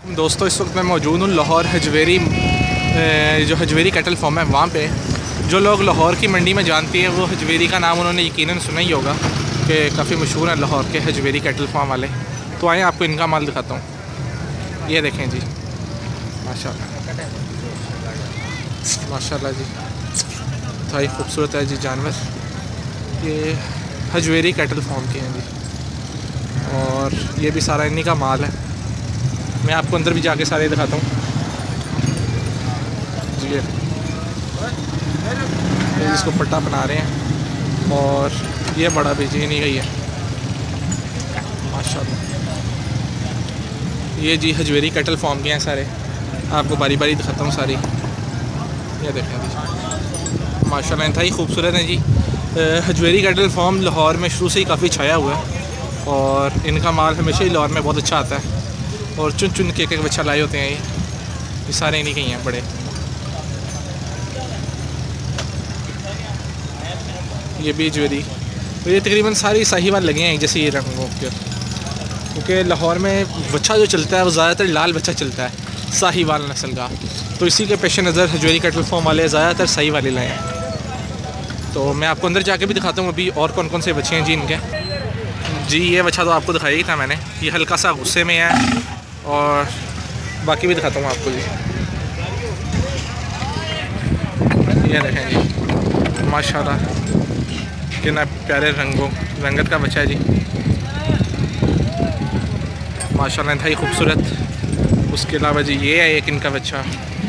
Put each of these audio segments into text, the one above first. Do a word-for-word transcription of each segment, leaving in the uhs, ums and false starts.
दोस्तों, इस वक्त मैं मौजूद हूँ लाहौर हजवेरी, जो हजवेरी कैटल फार्म है वहाँ पे। जो लोग लाहौर की मंडी में जानती हैं वो हजवेरी का नाम उन्होंने यकीनन सुना ही होगा कि काफ़ी मशहूर है लाहौर के हजवेरी कैटल फार्म वाले। तो आए आपको इनका माल दिखाता हूँ। ये देखें जी, माशाल्लाह माशाल्लाह जी, बहुत ही खूबसूरत है जी जानवर। ये हजवेरी कैटल फार्म के हैं जी, और ये भी सारा इन्हीं का माल है। मैं आपको अंदर भी जाके सारे दिखाता हूँ जी। ये इसको पट्टा बना रहे हैं, और ये बड़ा भी जी नहीं गई है माशाल्लाह। ये जी हजवेरी कैटल फार्म के हैं सारे, आपको बारी बारी दिखाता हूँ सारी। ये देखें जी माशाल्लाह, इंतहाई खूबसूरत है जी। हजवेरी कैटल फार्म लाहौर में शुरू से ही काफ़ी छाया हुआ है, और इनका माल हमेशा ही लाहौर में बहुत अच्छा आता है। और चुन चुन के एक बच्चा लाए होते हैं, ये ये सारे इन्हीं के ही हैं बड़े। ये भी ज्वेरी, तो ये तकरीबन सारी साहिवाल लगे हैं जैसे ये रंगों के, क्योंकि लाहौर में बच्चा जो चलता है वो ज़्यादातर लाल बच्चा चलता है, साहिवाल नस्ल का। तो इसी के पेश नज़र हजवेरी कैटल फार्म वाले ज़्यादातर सही वाले लाए हैं। तो मैं आपको अंदर जाके भी दिखाता हूँ अभी और कौन कौन से बच्चे हैं जी इनके। जी ये बच्चा तो आपको दिखाया ही था मैंने, ये हल्का सा गुस्से में है, और बाकी भी दिखाता हूँ आपको जी। ये देखें जी माशाल्लाह, कितना प्यारे रंगों रंगत का बच्चा है जी माशाल्लाह, इंतहाई खूबसूरत। उसके अलावा जी ये है एक इनका बच्चा।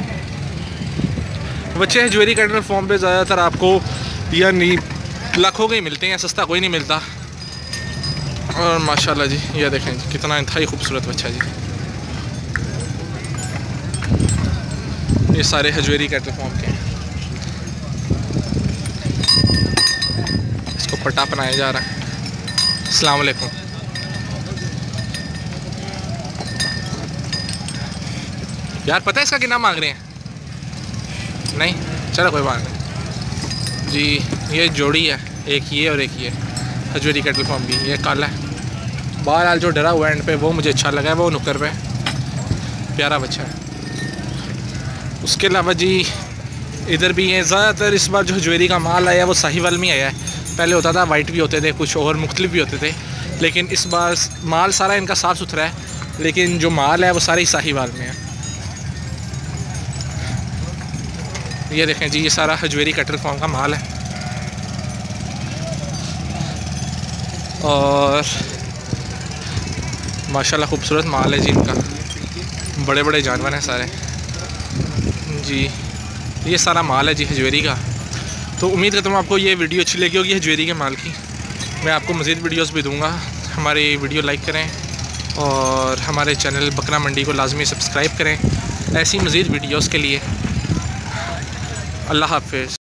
बच्चे हजवेरी कैटल फार्म पे ज़्यादातर आपको यानी लाखों के ही मिलते हैं, सस्ता कोई नहीं मिलता। और माशाल्लाह जी ये देखें जी कितना इंतहाई खूबसूरत बच्चा जी। ये सारे हजवेरी कैटल फार्म के हैं। इसको पट्टा बनाया जा रहा है। अस्सलाम वालेकुम। यार पता है इसका कितना मांग रहे हैं? नहीं, चलो कोई बात नहीं जी। ये जोड़ी है, एक ये और एक ये हजवेरी कैटल फार्म की। ये काला है, बहरहाल जो डरा हुआ एंड पे वो मुझे अच्छा लगा है, वो नुक्कर पे प्यारा बच्चा है। उसके अलावा जी इधर भी हैं ज़्यादातर। इस बार जो हजवेरी का माल आया वो साहिवाल में आया है। पहले होता था वाइट भी होते थे, कुछ और मुख्तलिफ भी होते थे, लेकिन इस बार माल सारा इनका साफ़ सुथरा है, लेकिन जो माल है वो सारा ही साहिवाल में है। ये देखें जी, ये सारा हजवेरी कैटल फार्म का माल है, और माशाल्लाह खूबसूरत माल है जी इनका। बड़े बड़े जानवर हैं सारे जी। ये सारा माल है जी हजवेरी का। तो उम्मीद करता हूँ आपको ये वीडियो अच्छी लगी होगी हजवेरी के माल की। मैं आपको मज़ीद वीडियोस भी दूंगा। हमारी वीडियो लाइक करें, और हमारे चैनल बकरा मंडी को लाजमी सब्सक्राइब करें ऐसी मज़ीद वीडियोस के लिए। अल्लाह हाफ़िज़।